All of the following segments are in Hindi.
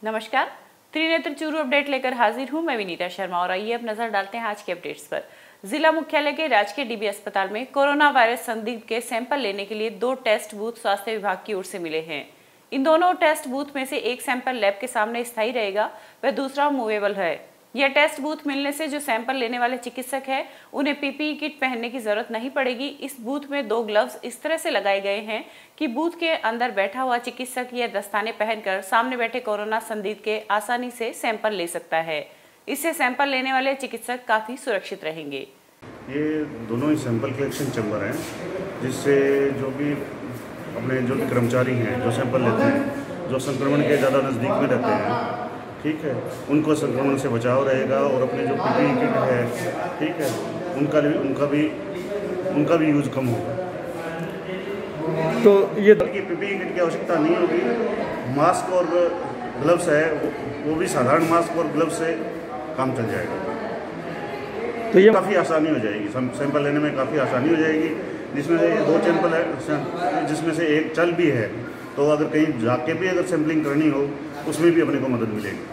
नमस्कार, त्रिनेत्र चूरू अपडेट लेकर हाजिर हूं मैं विनीता शर्मा और आइए अब नजर डालते हैं आज के अपडेट्स पर। जिला मुख्यालय के राजकीय डीबी अस्पताल में कोरोना वायरस संदिग्ध के सैंपल लेने के लिए 2 टेस्ट बूथ स्वास्थ्य विभाग की ओर से मिले हैं। इन दोनों टेस्ट बूथ में से एक सैंपल लैब के सामने स्थायी रहेगा व दूसरा मूवेबल है। यह टेस्ट बूथ मिलने से जो सैंपल लेने वाले चिकित्सक हैं उन्हें पीपीई किट पहनने की जरूरत नहीं पड़ेगी। इस बूथ में 2 ग्लव्स इस तरह से लगाए गए हैं कि बूथ के अंदर बैठा हुआ चिकित्सक यह दस्ताने पहनकर सामने बैठे कोरोना संदिग्ध के आसानी से सैंपल ले सकता है। इससे सैंपल लेने वाले चिकित्सक काफी सुरक्षित रहेंगे। ये दोनों ही सैंपल कलेक्शन चैम्बर हैं, जिससे जो भी कर्मचारी हैं जो सैंपल लेते हैं, जो संक्रमण के ज़्यादा नज़दीक में रहते हैं, ठीक है, उनको संक्रमण से बचाव रहेगा और अपने जो पीपीई किट है, ठीक है, उनका भी यूज़ कम होगा। तो ये पीपीई किट की आवश्यकता नहीं होगी। मास्क और ग्लव्स है वो भी साधारण मास्क और ग्लव्स से काम चल जाएगा। तो ये काफ़ी आसानी हो जाएगी, सैंपल लेने में काफ़ी आसानी हो जाएगी। जिसमें से 2 सैंपल है, जिसमें से एक चल भी है, तो अगर कहीं जाके भी अगर सैंपलिंग करनी हो उसमें भी अपने को मदद मिलेगी।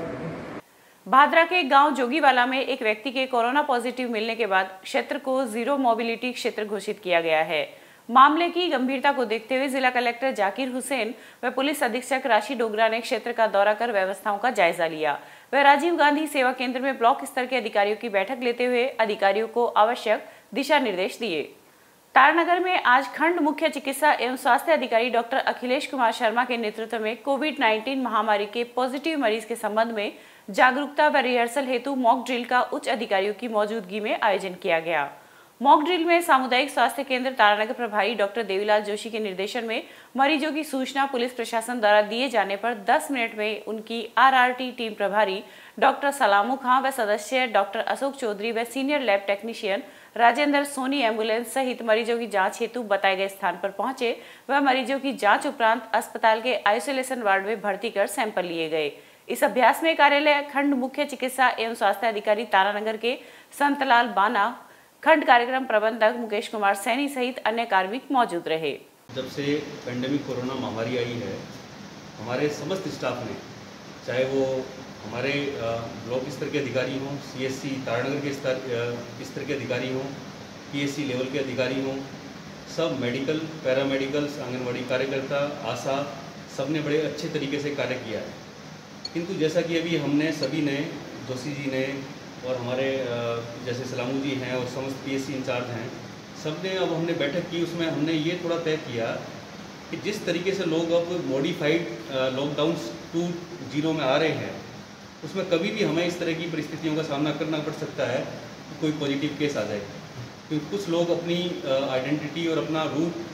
भादरा के गांव जोगीवाला में एक व्यक्ति के कोरोना पॉजिटिव मिलने के बाद क्षेत्र को जीरो मोबिलिटी क्षेत्र घोषित किया गया है। मामले की गंभीरता को देखते हुए जिला कलेक्टर जाकिर हुसैन व पुलिस अधीक्षक राशि डोगरा ने क्षेत्र का दौरा कर व्यवस्थाओं का जायजा लिया। वह राजीव गांधी सेवा केंद्र में ब्लॉक स्तर के अधिकारियों की बैठक लेते हुए अधिकारियों को आवश्यक दिशा निर्देश दिए। तारानगर में आज खंड मुख्य चिकित्सा एवं स्वास्थ्य अधिकारी डॉक्टर अखिलेश कुमार शर्मा के नेतृत्व में कोविड-19 महामारी के पॉजिटिव मरीज के संबंध में जागरूकता व रिहर्सल हेतु मॉक ड्रिल का उच्च अधिकारियों की मौजूदगी में आयोजन किया गया। मॉक ड्रिल में सामुदायिक स्वास्थ्य केंद्र तारानगर प्रभारी डॉक्टर देवीलाल जोशी के निर्देशन में मरीजों की सूचना पुलिस प्रशासन द्वारा दिए जाने पर 10 मिनट में उनकी आरआरटी टीम प्रभारी डॉक्टर सलामू खां व सदस्य डॉक्टर अशोक चौधरी व senior lab technician Rajendra Soni ambulance सहित मरीजों की जांच हेतु बताए गए स्थान पर पहुंचे व मरीजों की जांच उपरांत अस्पताल के आइसोलेशन वार्ड में भर्ती कर सैंपल लिए गए। इस अभ्यास में कार्यालय खंड मुख्य चिकित्सा एवं स्वास्थ्य अधिकारी तारानगर के संतलाल बाना, खंड कार्यक्रम प्रबंधक मुकेश कुमार सैनी सहित अन्य कार्मिक मौजूद रहे। जब से पैंडेमिक कोरोना महामारी आई है, हमारे समस्त स्टाफ ने, चाहे वो हमारे ब्लॉक स्तर के अधिकारी हों, सीएससी तारानगर के स्तर के अधिकारी हों, पीएससी लेवल के अधिकारी हों, सब मेडिकल, पैरामेडिकल्स, आंगनवाड़ी कार्यकर्ता, आशा, सब ने बड़े अच्छे तरीके से कार्य किया है। किंतु जैसा कि अभी हमने सभी ने, जोशी जी ने और हमारे जैसे सलामू जी हैं और समस्त पीएससी इंचार्ज हैं, सब ने अब हमने बैठक की, उसमें हमने ये थोड़ा तय किया कि जिस तरीके से लोग अब मॉडिफाइड लॉकडाउन 2.0 में आ रहे हैं, उसमें कभी भी हमें इस तरह की परिस्थितियों का सामना करना पड़ सकता है कि कोई पॉजिटिव केस आ जाए, क्योंकि कुछ लोग अपनी आइडेंटिटी और अपना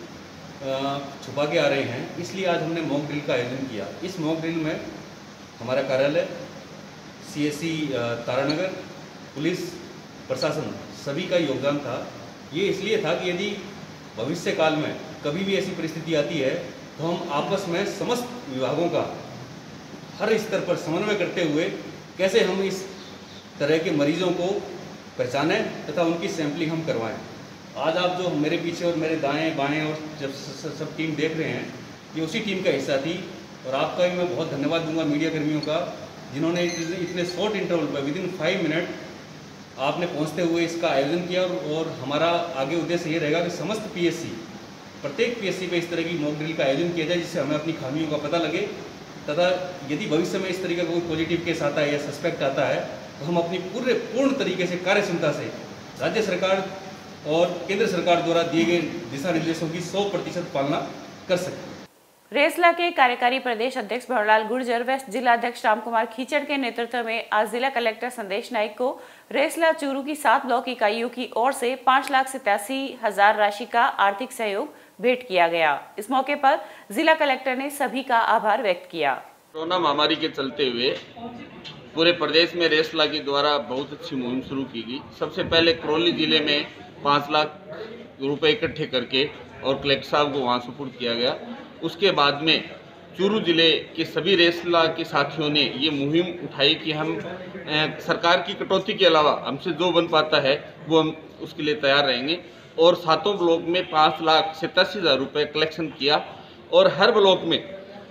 रूप छुपा के आ रहे हैं। इसलिए आज हमने मॉक ड्रिल का आयोजन किया। इस मॉक ड्रिल में हमारा कार्यालय, सीएससी तारानगर, पुलिस प्रशासन सभी का योगदान था। ये इसलिए था कि यदि भविष्य काल में कभी भी ऐसी परिस्थिति आती है तो हम आपस में समस्त विभागों का हर स्तर पर समन्वय करते हुए कैसे हम इस तरह के मरीजों को पहचानें तथा उनकी सैंपलिंग हम करवाएं। आज आप जो मेरे पीछे और मेरे दाएं बाएं और जब सब टीम देख रहे हैं, ये उसी टीम का हिस्सा थी। और आपका भी मैं बहुत धन्यवाद दूंगा मीडिया कर्मियों का, जिन्होंने इतने शॉर्ट इंटरवल पर विदिन 5 मिनट आपने पहुंचते हुए इसका आयोजन किया। और हमारा आगे उद्देश्य ये रहेगा कि समस्त पीएससी, प्रत्येक पीएससी पे इस तरह की मॉक ड्रिल का आयोजन किया जाए, जिससे हमें अपनी खामियों का पता लगे तथा यदि भविष्य में इस तरीके का कोई पॉजिटिव केस आता है या सस्पेक्ट आता है तो हम अपनी पूर्ण तरीके से कार्य क्षमता से राज्य सरकार और केंद्र सरकार द्वारा दिए गए दिशा निर्देशों की 100% पालना कर सकते हैं। रेसला के कार्यकारी प्रदेश अध्यक्ष भवरलाल गुर्जर व जिलाध्यक्ष रामकुमार खीचड़ के नेतृत्व में आज जिला कलेक्टर संदेश नाइक को रेसला चूरू की 7 ब्लॉक इकाइयों की ओर से 5,87,000 राशि का आर्थिक सहयोग भेंट किया गया। इस मौके पर जिला कलेक्टर ने सभी का आभार व्यक्त किया। कोरोना महामारी के चलते हुए पूरे प्रदेश में रेसला के द्वारा बहुत अच्छी मुहिम शुरू की गई। सबसे पहले करौली जिले में 5 लाख रुपए इकट्ठे करके और कलेक्टर साहब को वहाँ सुपुर्द किया गया। उसके बाद में चूरू जिले के सभी रेसला के साथियों ने ये मुहिम उठाई कि हम सरकार की कटौती के अलावा हमसे जो बन पाता है वो हम उसके लिए तैयार रहेंगे। और 7 ब्लॉक में 5,87,000 रुपये कलेक्शन किया और हर ब्लॉक में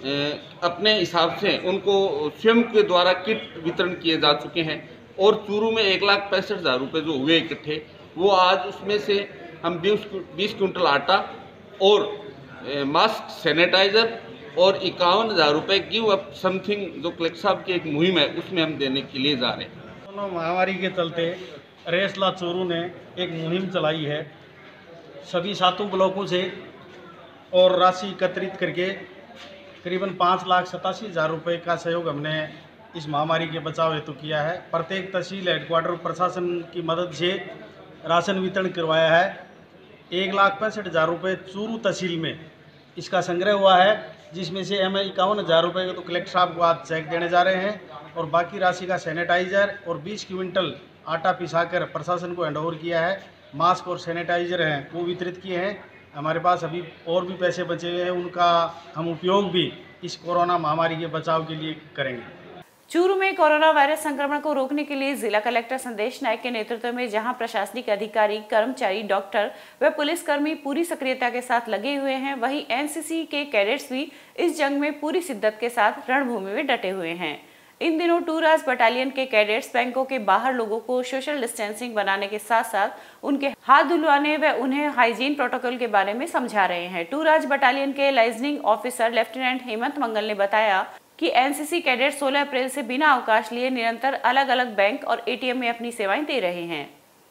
अपने हिसाब से उनको स्वयं के द्वारा किट वितरण किए जा चुके हैं। और चूरू में 1,65,000 रुपये जो हुए इकट्ठे, वो आज उसमें से हम 20 क्विंटल आटा और मास्क, सैनिटाइज़र और 51,000 रुपये गिव अप समथिंग जो कलेक्टर साहब की एक मुहिम है उसमें हम देने के लिए जा रहे हैं। कोरोना महामारी के चलते रेसला चूरू ने एक मुहिम चलाई है। सभी 7 ब्लॉकों से और राशि एकत्रित करके करीबन 5,87,000 रुपये का सहयोग हमने इस महामारी के बचाव हेतु किया है। प्रत्येक तहसील हेडक्वार्टर प्रशासन की मदद से राशन वितरण करवाया है। 1,65,000 रुपये चूरू तहसील में इसका संग्रह हुआ है, जिसमें से हमें 51,000 रुपये को तो कलेक्टर साहब को आज चेक देने जा रहे हैं और बाकी राशि का सैनिटाइज़र और 20 क्विंटल आटा पिसाकर प्रशासन को हैंडओवर किया है। मास्क और सैनिटाइज़र हैं वो वितरित किए हैं। हमारे पास अभी और भी पैसे बचे हुए हैं, उनका हम उपयोग भी इस कोरोना महामारी के बचाव के लिए करेंगे। चूरू में कोरोना वायरस संक्रमण को रोकने के लिए जिला कलेक्टर संदेश नायक के नेतृत्व में जहां प्रशासनिक अधिकारी, कर्मचारी, डॉक्टर व पुलिसकर्मी पूरी सक्रियता के साथ लगे हुए हैं, वहीं एनसीसी के कैडेट्स भी इस जंग में पूरी शिद्दत के साथ रणभूमि में डटे हुए हैं। इन दिनों टूराज बटालियन के कैडेट्स बैंकों के बाहर लोगों को सोशल डिस्टेंसिंग बनाने के साथ साथ उनके हाथ धुलवाने व उन्हें हाइजीन प्रोटोकॉल के बारे में समझा रहे हैं। टूराज बटालियन के लाइजनिंग ऑफिसर लेफ्टिनेंट हेमंत मंगल ने बताया कि एनसीसी कैडेट 16 अप्रैल से बिना अवकाश लिए निरंतर अलग अलग बैंक और एटीएम में अपनी सेवाएं दे रहे हैं।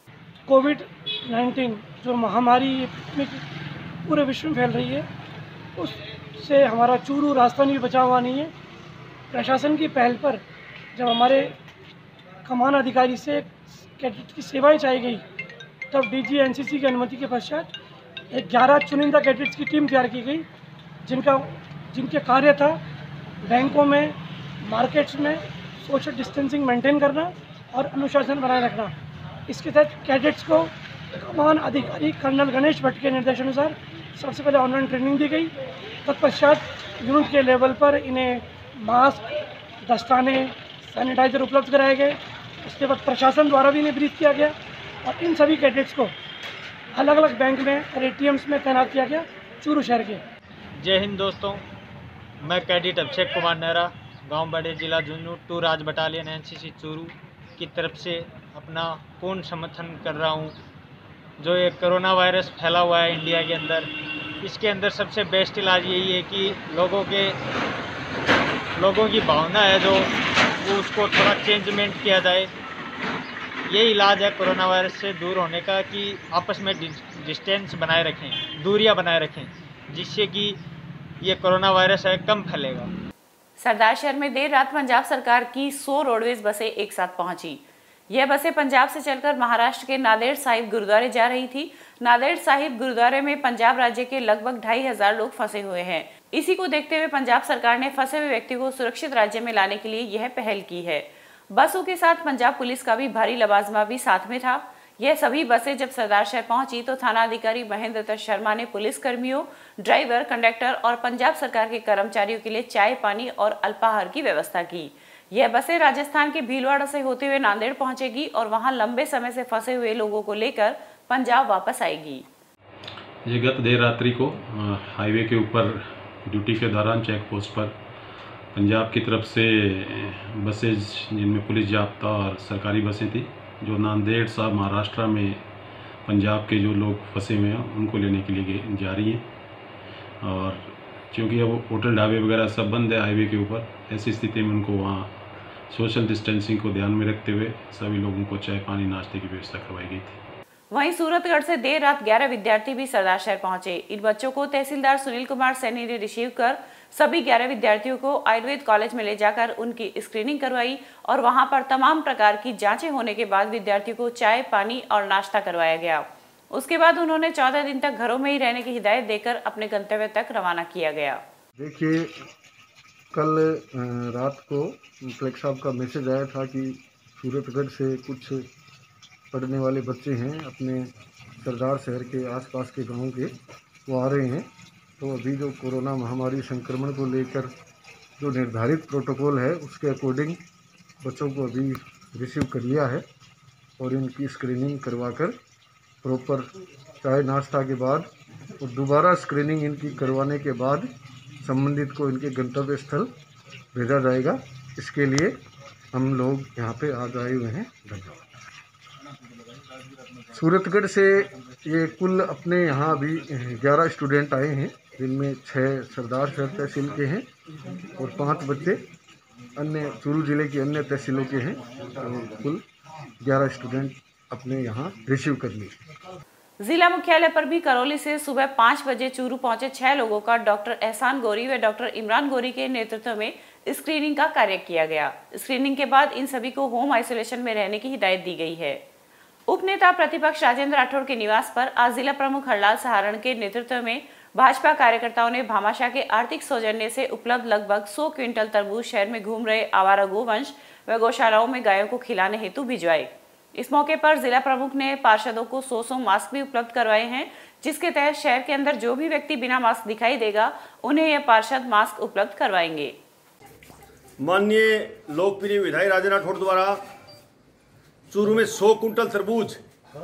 कोविड-19 जो महामारी पूरे विश्व में फैल रही है, उससे हमारा चूरू राजस्थान भी बचा हुआ नहीं है। प्रशासन की पहल पर जब हमारे कमान अधिकारी से कैडेट की सेवाएं चाहिए गई, तब डीजी एनसीसी की अनुमति के पश्चात 11 चुनिंदा कैडेट्स की टीम तैयार की गई, जिनके कार्य था बैंकों में, मार्केट्स में सोशल डिस्टेंसिंग मेंटेन करना और अनुशासन बनाए रखना। इसके तहत कैडेट्स को कमान अधिकारी कर्नल गणेश भट्ट के निर्देशानुसार सबसे पहले ऑनलाइन ट्रेनिंग दी गई। तत्पश्चात यूनिट के लेवल पर इन्हें मास्क, दस्ताने, सैनिटाइज़र उपलब्ध कराए गए। उसके बाद प्रशासन द्वारा भी इन्हें ब्रीफ किया गया और इन सभी कैडेट्स को अलग अलग बैंक में और एटीएम्स में तैनात किया गया चूरू शहर के। जय हिंद दोस्तों, मैं कैडेट अभिषेक कुमार नेहरा, गांव बड़े, जिला झुंझुनू, टूराज बटालियन एनसीसी चूरू की तरफ से अपना पूर्ण समर्थन कर रहा हूं। जो ये कोरोना वायरस फैला हुआ है इंडिया के अंदर, इसके अंदर सबसे बेस्ट इलाज यही है कि लोगों की भावना है जो वो उसको थोड़ा चेंजमेंट किया जाए। ये इलाज है कोरोना वायरस से दूर होने का कि आपस में डिस्टेंस बनाए रखें, दूरियां बनाए रखें, जिससे कि ये कोरोना वायरस है कम फैलेगा। सरदार शहर में देर रात पंजाब सरकार की 100 रोडवेज बसें एक साथ पहुंची। यह बसें पंजाब से चलकर महाराष्ट्र के नांदेड़ साहिब गुरुद्वारे जा रही थी। नांदेड़ साहिब गुरुद्वारे में पंजाब राज्य के लगभग 2,500 लोग फंसे हुए हैं। इसी को देखते हुए पंजाब सरकार ने फंसे हुए व्यक्ति को सुरक्षित राज्य में लाने के लिए यह पहल की है। बसों के साथ पंजाब पुलिस का भी भारी लवाजमा भी साथ में था। यह सभी बसें जब सरदार शहर पहुंची तो थाना अधिकारी महेंद्र दत्त शर्मा ने पुलिस कर्मियों, ड्राइवर, कंडक्टर और पंजाब सरकार के कर्मचारियों के लिए चाय, पानी और अल्पाहार की व्यवस्था की। यह बसें राजस्थान के भीलवाड़ा से होते हुए नांदेड़ पहुंचेगी और वहां लंबे समय से फंसे हुए लोगों को लेकर पंजाब वापस आएगी। ये गत देर रात्रि को हाईवे के ऊपर ड्यूटी के दौरान चेक पोस्ट पर पंजाब की तरफ से बसेज, जिनमें पुलिस जाब्ता और सरकारी बसें थी, जो नांदेड़ साहब महाराष्ट्र में पंजाब के जो लोग फंसे हुए हैं उनको लेने के लिए जा रही हैं। और क्योंकि अब होटल, ढाबे वगैरह सब बंद है हाईवे के ऊपर, ऐसी स्थिति में उनको वहाँ सोशल डिस्टेंसिंग को ध्यान में रखते हुए सभी लोगों को चाय, पानी, नाश्ते की व्यवस्था करवाई गई थी। वहीं सूरतगढ़ से देर रात 11 विद्यार्थी भी सरदार शहर पहुंचे। इन बच्चों को तहसीलदार सुनील कुमार सैनी ने रिसीव कर सभी 11 विद्यार्थियों को आयुर्वेद कॉलेज में ले जाकर उनकी स्क्रीनिंग करवाई और वहां पर तमाम प्रकार की जांचें होने के बाद विद्यार्थियों को चाय, पानी और नाश्ता करवाया गया। उसके बाद उन्होंने 14 दिन तक घरों में ही रहने की हिदायत देकर अपने गंतव्य तक रवाना किया गया। देखिए, कल रात को कलेक्टर साहब का मैसेज आया था कि सूरतगढ़ से कुछ पढ़ने वाले बच्चे हैं अपने सरदार शहर के आसपास के गांव के, वो आ रहे हैं। तो अभी जो कोरोना महामारी संक्रमण को लेकर जो निर्धारित प्रोटोकॉल है उसके अकॉर्डिंग बच्चों को अभी रिसीव कर लिया है और इनकी स्क्रीनिंग करवाकर प्रॉपर चाय नाश्ता के बाद और दोबारा स्क्रीनिंग इनकी करवाने के बाद संबंधित को इनके गंतव्य स्थल भेजा जाएगा। इसके लिए हम लोग यहाँ पे आज आए हुए हैं। धन्यवाद। सूरतगढ़ से ये कुल अपने यहाँ अभी 11 स्टूडेंट आए हैं, जिनमें 6 सरदार शहर तहसील के हैं और 5 बच्चे अन्य चूरू जिले की अन्य तहसीलों के हैं। तो कुल 11 स्टूडेंट अपने यहाँ रिसीव कर लिए। जिला मुख्यालय पर भी करौली से सुबह 5 बजे चूरू पहुंचे 6 लोगों का डॉक्टर एहसान गोरी व डॉक्टर इमरान गोरी के नेतृत्व में स्क्रीनिंग का कार्य किया गया। स्क्रीनिंग के बाद इन सभी को होम आइसोलेशन में रहने की हिदायत दी गई है। उपनेता प्रतिपक्ष राजेंद्र राठौड़ के निवास पर आज जिला प्रमुख हरलाल सहारण के नेतृत्व में भाजपा कार्यकर्ताओं ने भामाशाह के आर्थिक सौजन्य से उपलब्ध लगभग 100 क्विंटल तरबूज शहर में घूम रहे आवारा गोवंश व गौशालाओं में गायों को खिलाने हेतु भिजवाए। इस मौके पर जिला प्रमुख ने पार्षदों को 100 मास्क भी उपलब्ध करवाए हैं, जिसके तहत शहर के अंदर जो भी व्यक्ति बिना मास्क दिखाई देगा उन्हें यह पार्षद मास्क उपलब्ध करवाएंगे। माननीय लोकप्रिय विधायक राजेंद्र राठौड़ द्वारा चूरू में 100 कुंटल तरबूज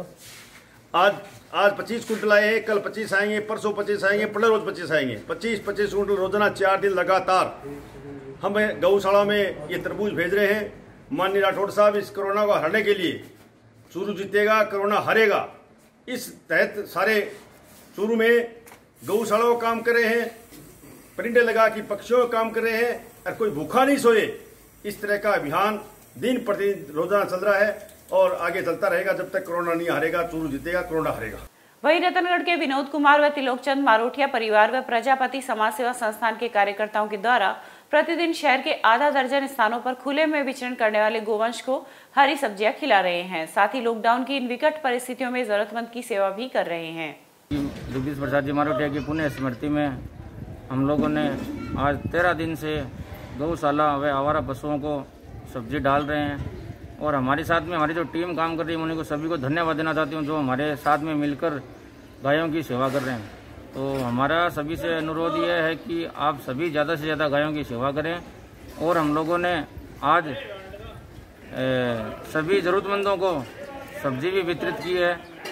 आज 25 कुंटल आए हैं, कल 25 आएंगे, परसों 25 आएंगे, परले रोज 25 आएंगे। 25 कुंटल रोजाना 4 दिन लगातार हम गौशाला में ये तरबूज भेज रहे हैं। माननीय राठौड़ साहब, इस कोरोना को हराने के लिए चूरू जीतेगा, कोरोना हारेगा, इस तहत सारे चूरू में गौशाला को काम कर रहे हैं, परिंदे लगा के पक्षियों को काम कर रहे हैं और कोई भूखा नहीं सोए। इस तरह का अभियान दिन प्रतिदिन रोजाना चल रहा है और आगे चलता रहेगा जब तक कोरोना नहीं हारेगा। चूरू जीतेगा, कोरोना हारेगा। वहीं रतनगढ़ के विनोद कुमार व तिलोकचंद मारोठिया परिवार व प्रजापति समाज सेवा संस्थान के कार्यकर्ताओं के द्वारा प्रतिदिन शहर के आधा दर्जन स्थानों पर खुले में विचरण करने वाले गोवंश को हरी सब्जियां खिला रहे हैं। साथ ही लॉकडाउन की इन विकट परिस्थितियों में जरूरतमंद की सेवा भी कर रहे हैं। जगदीश प्रसाद जी मारोठिया की पुण्य स्मृति में हम लोगों ने आज 13 दिन से गौशाला व आवारा पशुओं को सब्जी डाल रहे हैं और हमारे साथ में हमारी जो टीम काम कर रही है उन्हीं को सभी को धन्यवाद देना चाहती हूँ जो हमारे साथ में मिलकर गायों की सेवा कर रहे हैं। तो हमारा सभी से अनुरोध ये है कि आप सभी ज़्यादा से ज़्यादा गायों की सेवा करें और हम लोगों ने आज सभी ज़रूरतमंदों को सब्जी भी वितरित की है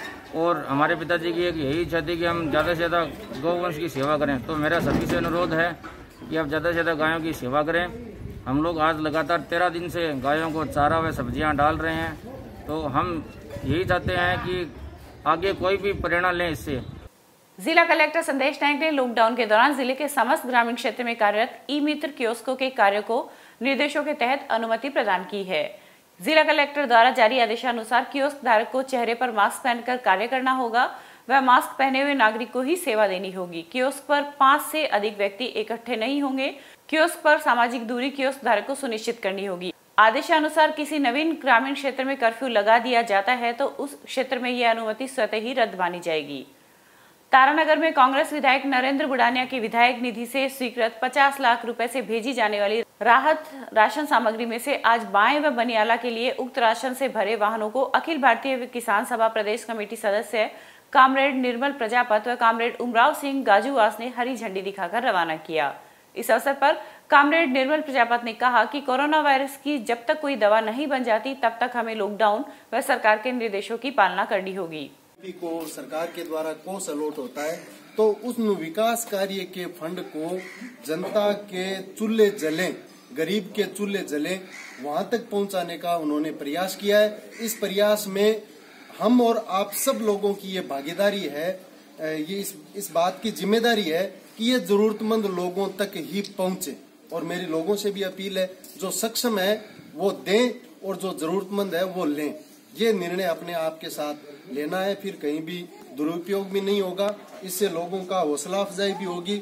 और हमारे पिताजी की एक यही इच्छा थी कि हम ज़्यादा से ज़्यादा गौवंश की सेवा करें। तो मेरा सभी से अनुरोध है कि आप ज़्यादा से ज़्यादा गायों की सेवा करें। हम लोग आज लगातार 13 दिन से गायों को चारा व सब्जियां डाल रहे हैं। तो हम यही चाहते हैं कि आगे कोई भी प्रेरणा लें इससे। जिला कलेक्टर संदेश नायक ने लॉकडाउन के दौरान जिले के समस्त ग्रामीण क्षेत्र में कार्यरत ई मित्र कियोस्कों के कार्य को निर्देशों के तहत अनुमति प्रदान की है। जिला कलेक्टर द्वारा जारी आदेशानुसार कियोस्क धारक को चेहरे पर मास्क पहनकर कार्य करना होगा व मास्क पहने हुए नागरिक को ही सेवा देनी होगी। कियोस्क पर 5 से अधिक व्यक्ति इकट्ठे नहीं होंगे। कियोस्क पर सामाजिक दूरी कियोस्क धारक को सुनिश्चित करनी होगी। आदेशानुसार किसी नवीन ग्रामीण क्षेत्र में कर्फ्यू लगा दिया जाता है तो उस क्षेत्र में यह अनुमति स्वतः ही रद्द मानी जाएगी। तारानगर में कांग्रेस विधायक नरेंद्र बुडानिया की विधायक निधि से स्वीकृत 50 लाख रुपए से भेजी जाने वाली राहत राशन सामग्री में से आज बाएं व बनियाला के लिए उक्त राशन से भरे वाहनों को अखिल भारतीय किसान सभा प्रदेश कमेटी सदस्य कामरेड निर्मल प्रजापत व कामरेड उमराव सिंह गाजूवास ने हरी झंडी दिखाकर रवाना किया। इस अवसर पर कामरेड निर्मल प्रजापत ने कहा कि कोरोना वायरस की जब तक कोई दवा नहीं बन जाती तब तक हमें लॉकडाउन व सरकार के निर्देशों की पालना करनी होगी। को सरकार के द्वारा कोष अलॉट होता है तो उस विकास कार्य के फंड को जनता के चूल्हे जले, गरीब के चूल्हे जले, वहां तक पहुंचाने का उन्होंने प्रयास किया है। इस प्रयास में हम और आप सब लोगों की ये भागीदारी है, ये इस बात की जिम्मेदारी है कि ये जरूरतमंद लोगों तक ही पहुंचे। और मेरी लोगों से भी अपील है, जो सक्षम है वो दें और जो जरूरतमंद है वो लें। ये निर्णय अपने आप के साथ लेना है, फिर कहीं भी दुरुपयोग भी नहीं होगा। इससे लोगों का हौसला अफजाई भी होगी।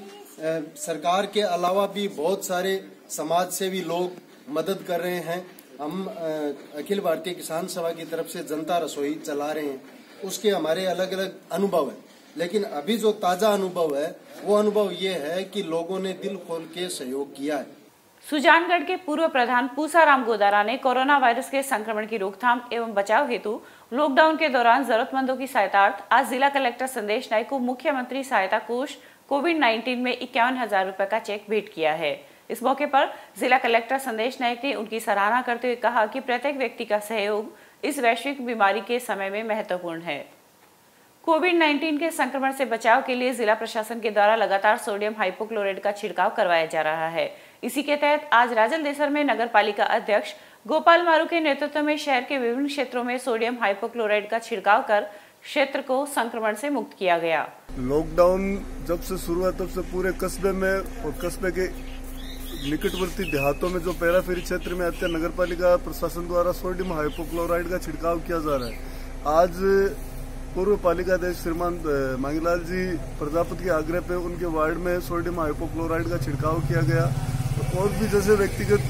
सरकार के अलावा भी बहुत सारे समाज सेवी लोग मदद कर रहे हैं। हम अखिल भारतीय किसान सभा की तरफ से जनता रसोई चला रहे हैं, उसके हमारे अलग अलग अनुभव है। लेकिन अभी जो ताजा अनुभव है वो अनुभव ये है कि लोगों ने दिल खोल के सहयोग किया है। सुजानगढ़ के पूर्व प्रधान पूसाराम गोदारा ने कोरोना वायरस के संक्रमण की रोकथाम एवं बचाव हेतु लॉकडाउन के दौरान जरूरतमंदों की सहायतार्थ आज जिला कलेक्टर संदेश नायक को मुख्यमंत्री सहायता कोष कोविड-19 में 51,000 रुपए का चेक भेंट किया है। इस मौके पर जिला कलेक्टर संदेश नायक ने उनकी सराहना करते हुए कहा कि प्रत्येक व्यक्ति का सहयोग इस वैश्विक बीमारी के समय में महत्वपूर्ण है। कोविड-19 के संक्रमण से बचाव के लिए जिला प्रशासन के द्वारा लगातार सोडियम हाइपोक्लोराइड का छिड़काव करवाया जा रहा है। इसी के तहत आज राजलदेसर में नगर पालिका अध्यक्ष गोपाल मारू के नेतृत्व में शहर के विभिन्न क्षेत्रों में सोडियम हाइपोक्लोराइड का छिड़काव कर क्षेत्र को संक्रमण से मुक्त किया गया। लॉकडाउन जब से शुरू हुआ तब से पूरे कस्बे में और कस्बे के निकटवर्ती देहातों में जो पैराफेरी क्षेत्र में आते नगर पालिका प्रशासन द्वारा सोडियम हाइपोक्लोराइड का छिड़काव किया जा रहा है। आज पूर्व पालिका अध्यक्ष श्रीमान मांगीलाल जी प्रजापति के आग्रह पे उनके वार्ड में सोडियम हाइपोक्लोराइड का छिड़काव किया गया। तो और भी जैसे व्यक्तिगत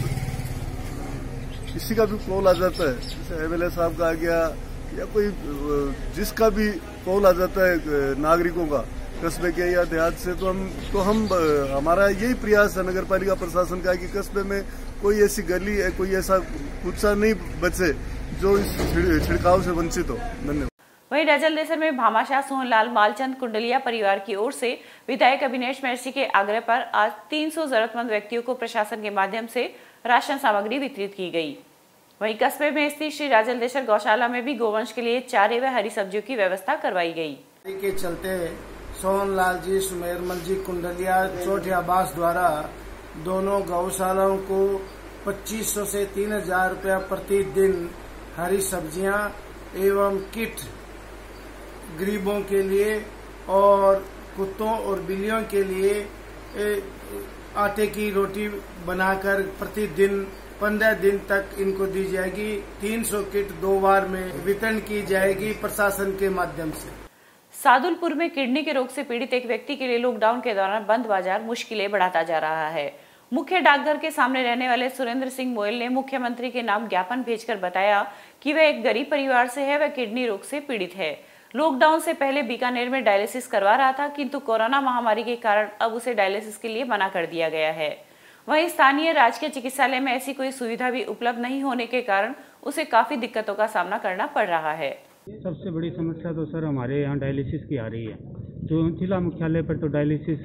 किसी का भी कॉल आ जाता है, जैसे एमएलए साहब का आ गया या कोई जिसका भी कॉल आ जाता है नागरिकों का कस्बे के या देहात से, तो हम हमारा यही प्रयास है नगर पालिका प्रशासन का कि कस्बे में कोई ऐसी गली है, कोई ऐसा कुत्ता नहीं बचे जो इस छिड़काव से वंचित हो। धन्यवाद। वहीं राजलदेसर में भामाशाह सोहनलाल मालचंद कुंडलिया परिवार की ओर से विधायक अभिनेश महर्षि के आग्रह पर आज 300 जरूरतमंद व्यक्तियों को प्रशासन के माध्यम से राशन सामग्री वितरित की गई। वहीं कस्बे में स्थित श्री राजलदेसर गौशाला में भी गोवंश के लिए चारे व हरी सब्जियों की व्यवस्था करवाई गई। के चलते सोहनलाल जी सुमेरमल जी कुंडलिया चौथे आवास द्वारा दोनों गौशालाओं को 2500 से 3000 रुपया प्रतिदिन हरी सब्जियां एवं किट गरीबों के लिए और कुत्तों और बिल्लियों के लिए आटे की रोटी बनाकर प्रतिदिन 15 दिन तक इनको दी जाएगी। 300 किट 2 बार में वितरण की जाएगी प्रशासन के माध्यम से। सादुलपुर में किडनी के रोग से पीड़ित एक व्यक्ति के लिए लॉकडाउन के दौरान बंद बाजार मुश्किलें बढ़ाता जा रहा है। मुख्य डाकघर के सामने रहने वाले सुरेंद्र सिंह मोयल ने मुख्यमंत्री के नाम ज्ञापन भेजकर बताया कि वह एक गरीब परिवार से है, वह किडनी रोग से पीड़ित है। लॉकडाउन से पहले बीकानेर में डायलिसिस करवा रहा था, किंतु कोरोना महामारी के कारण अब उसे डायलिसिस के लिए मना कर दिया गया है। वहीं स्थानीय राजकीय चिकित्सालय में ऐसी कोई सुविधा भी उपलब्ध नहीं होने के कारण उसे काफी दिक्कतों का सामना करना पड़ रहा है। सबसे बड़ी समस्या तो सर हमारे यहाँ डायलिसिस की आ रही है। जो जिला मुख्यालय पर तो डायलिसिस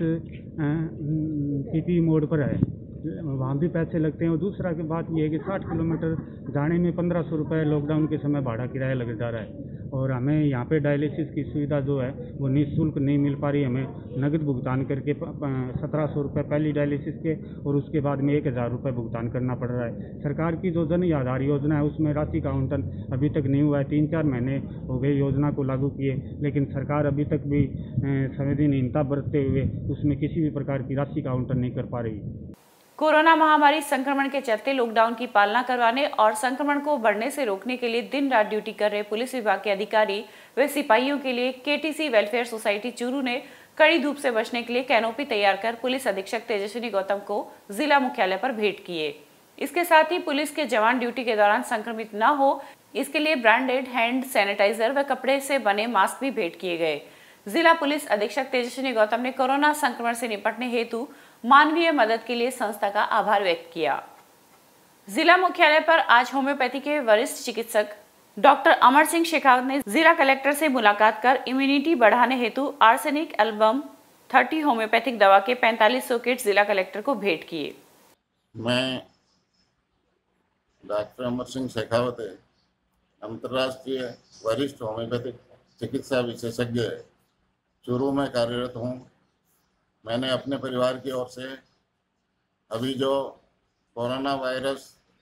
पीपी मोड पर है, वहाँ भी पैसे लगते हैं। और दूसरा की बात यह है कि 60 किलोमीटर जाने में 1500 रुपये लॉकडाउन के समय भाड़ा किराया लग जा रहा है। और हमें यहाँ पे डायलिसिस की सुविधा जो है वो निःशुल्क नहीं मिल पा रही। हमें नगद भुगतान करके 1700 रुपये पहली डायलिसिस के और उसके बाद में 1000 रुपये भुगतान करना पड़ रहा है। सरकार की जो जन आधार योजना है उसमें राशि का आवंटन अभी तक नहीं हुआ है। 3-4 महीने हो गए योजना को लागू किए, लेकिन सरकार अभी तक भी संवेदनहीनता बरतते हुए उसमें किसी भी प्रकार की राशि का आवंटन नहीं कर पा रही। कोरोना महामारी संक्रमण के चलते लॉकडाउन की पालना करवाने और संक्रमण को बढ़ने से रोकने के लिए दिन रात ड्यूटी कर रहे पुलिस विभाग के अधिकारी व सिपाहियों के लिए केटीसी वेलफेयर सोसाइटी चूरू ने कड़ी धूप से बचने के लिए कैनोपी तैयार कर पुलिस अधीक्षक तेजस्विनी गौतम को जिला मुख्यालय पर भेंट किए। इसके साथ ही पुलिस के जवान ड्यूटी के दौरान संक्रमित न हो इसके लिए ब्रांडेड हैंड सैनिटाइजर व कपड़े से बने मास्क भी भेंट किए गए। जिला पुलिस अधीक्षक तेजस्विनी गौतम ने कोरोना संक्रमण से निपटने हेतु मानवीय मदद के लिए संस्था का आभार व्यक्त किया। जिला मुख्यालय पर आज होम्योपैथी के वरिष्ठ चिकित्सक डॉक्टर अमर सिंह शेखावत ने जिला कलेक्टर से मुलाकात कर इम्यूनिटी बढ़ाने हेतु आर्सेनिक एल्बम 30 होम्योपैथिक दवा के 4500 किट जिला कलेक्टर को भेंट किए। मैं डॉक्टर अमर सिंह शेखावत अंतर्राष्ट्रीय वरिष्ठ होम्योपैथिक चिकित्सा विशेषज्ञ चूरू में कार्यरत हूँ। मैंने अपने परिवार की ओर से अभी जो कोरोना वायरस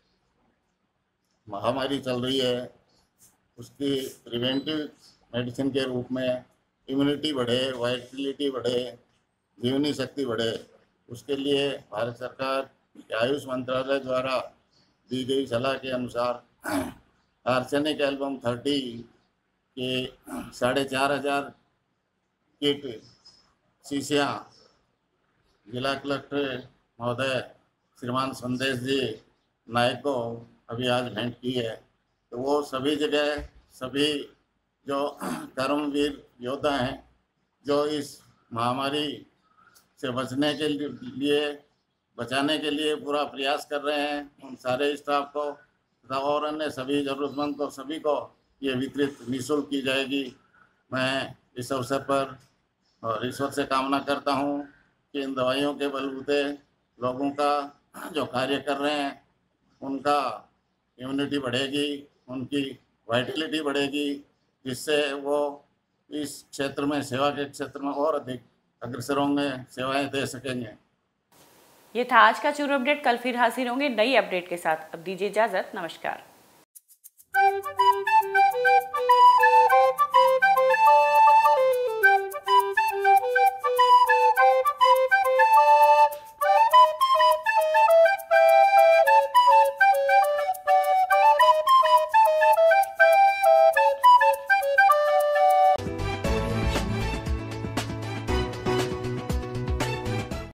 महामारी चल रही है उसकी प्रिवेंटिव मेडिसिन के रूप में इम्यूनिटी बढ़े, वाइटलिटी बढ़े, जीवनी शक्ति बढ़े, उसके लिए भारत सरकार के आयुष मंत्रालय द्वारा दी गई सलाह के अनुसार आर्सेनिक एल्बम 30 के 4500 किट शीशियाँ जिला कलेक्टर महोदय श्रीमान संदेश जी नायक को अभी आज भेंट की है। तो वो सभी जगह सभी जो कर्मवीर योद्धा हैं जो इस महामारी से बचाने के लिए पूरा प्रयास कर रहे हैं, उन सारे स्टाफ को तथा और अन्य सभी जरूरतमंद को सभी को ये वितरित निःशुल्क की जाएगी। मैं इस अवसर पर और ईश्वर से कामना करता हूँ कि इन दवाइयों के बलबूते लोगों का जो कार्य कर रहे हैं उनका इम्यूनिटी बढ़ेगी, उनकी वाइटलिटी बढ़ेगी, जिससे वो इस क्षेत्र में, सेवा के क्षेत्र में और अधिक अग्रसर होंगे, सेवाएं दे सकेंगे। ये था आज का चूरू अपडेट। कल फिर हाजिर होंगे नई अपडेट के साथ। अब दीजिए इजाजत। नमस्कार।